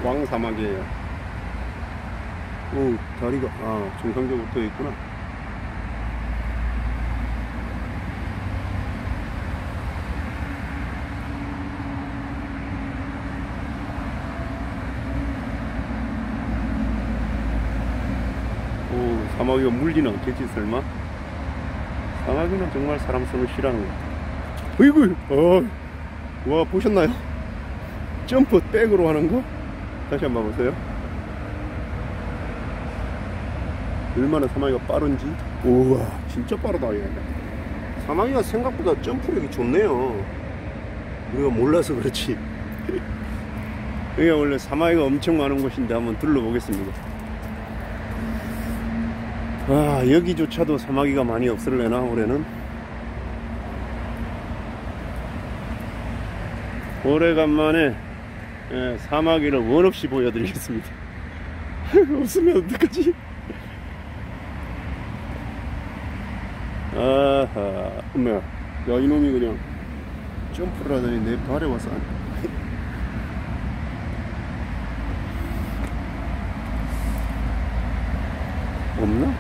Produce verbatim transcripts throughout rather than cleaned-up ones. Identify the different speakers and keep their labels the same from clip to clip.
Speaker 1: 왕사막이에요. 오, 다리가 아 정상적으로 떠 있구나. 오, 사마귀가 물리는 않겠지 설마? 사마귀는 정말 사람 손을 싫어하는 것 같아. 어이구, 어, 와 보셨나요? 점프 백으로 하는 거? 다시 한번 보세요. 얼마나 사마귀가 빠른지. 우와 진짜 빠르다. 얘. 사마귀가 생각보다 점프력이 좋네요. 우리가 몰라서 그렇지. 여기가 원래 사마귀가 엄청 많은 곳인데 한번 둘러보겠습니다. 아, 여기조차도 사마귀가 많이 없을래나 올해는. 오래간만에 예, 사마귀를 원 없이 보여드리겠습니다. 없으면 어떡하지? 아하, 엄마, 야 이놈이 그냥 점프를 하더니 내 발에 와서 안... 없나?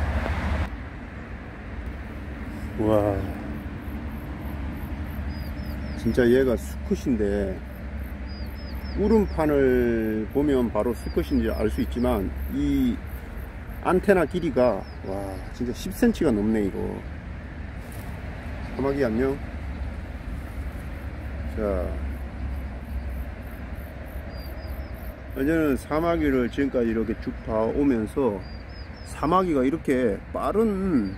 Speaker 1: 와, 진짜 얘가 수컷인데 울음판을 보면 바로 수컷인지 알 수 있지만 이 안테나 길이가 와 진짜 십 센티미터가 넘네. 이거 사마귀 안녕. 자, 저는 사마귀를 지금까지 이렇게 쭉 봐오면서 사마귀가 이렇게 빠른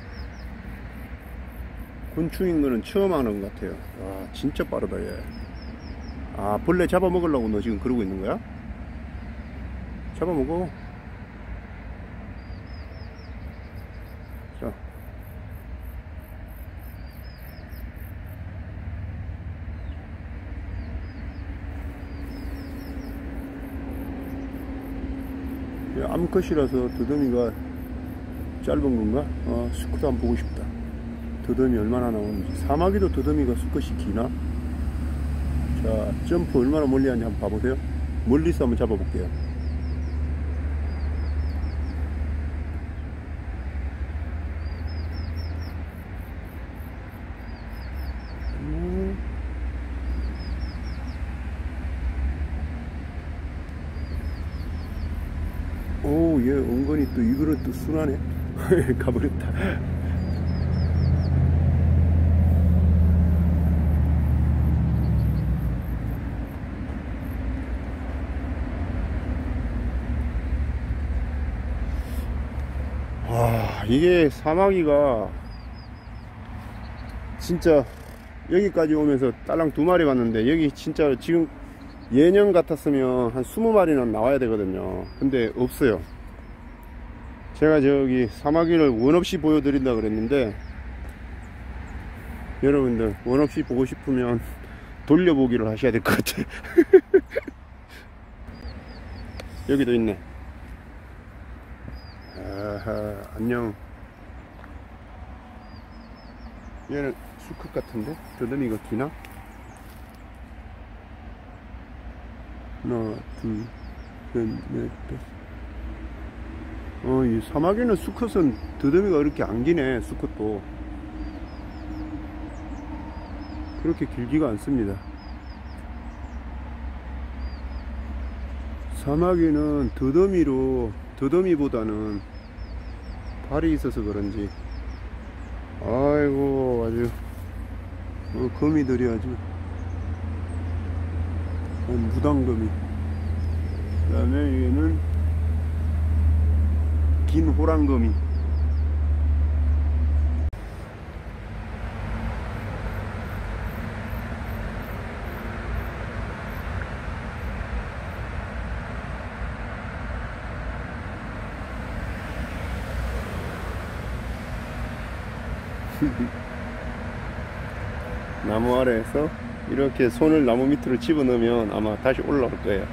Speaker 1: 곤충인 거는 처음 하는 것 같아요. 와 진짜 빠르다 얘. 아, 벌레 잡아먹으려고 너 지금 그러고 있는 거야? 잡아먹어. 자, 암컷이라서 더듬이가 짧은 건가? 아, 수컷도 한번 보고 싶다. 더듬이 얼마나 나오는지. 사마귀도 더듬이가 수컷이 기나? 자, 점프 얼마나 멀리 하는지 한번 봐보세요. 멀리서 한번 잡아볼게요. 음. 오, 얘 은근히 또 이거는 또 순하네. 가버렸다. 와, 이게 사마귀가 진짜 여기까지 오면서 딸랑 두 마리 봤는데 여기 진짜 지금 예년 같았으면 한 스무 마리는 나와야 되거든요. 근데 없어요. 제가 저기 사마귀를 원 없이 보여드린다 그랬는데 여러분들 원 없이 보고 싶으면 돌려보기를 하셔야 될 것 같아. 여기도 있네. 아하, 안녕. 얘는 수컷 같은데? 더듬이가 기나? 하나, 둘, 셋, 넷, 다섯. 어, 이 사마귀는 수컷은 더듬이가 이렇게 안 기네. 수컷도 그렇게 길지가 않습니다. 사마귀는 더듬이로 더듬이보다는 발이 있어서 그런지 아이고 아주 어, 거미들이 아주 어, 무당거미. 그 다음에 얘는 긴 호랑거미. 나무 아래에서 이렇게 손을 나무 밑으로 집어넣으면 아마 다시 올라올 거예요.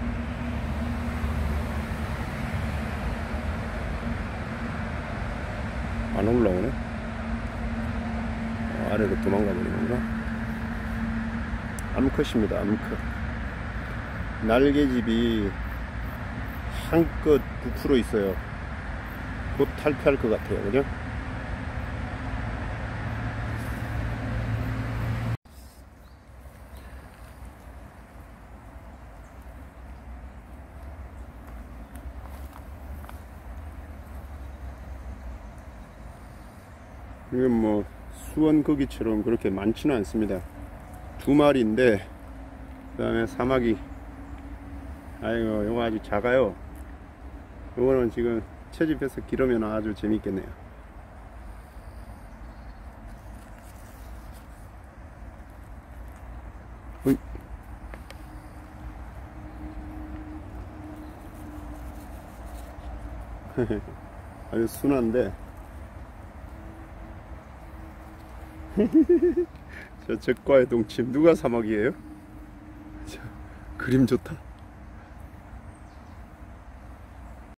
Speaker 1: 안 올라오네. 어, 아래로 도망가 버린 건가? 암컷입니다. 암컷. 날개집이 한껏 부풀어 있어요. 곧 탈피할 것 같아요. 그죠? 이건 뭐 수원 거기처럼 그렇게 많지는 않습니다. 두 마리인데 그 다음에 사마귀. 아이고, 요거 아주 작아요. 요거는 지금 채집해서 기르면 아주 재밌겠네요. 어이. 아주 순한데 저 적과의 동침. 누가 사막이에요? 저, 그림 좋다.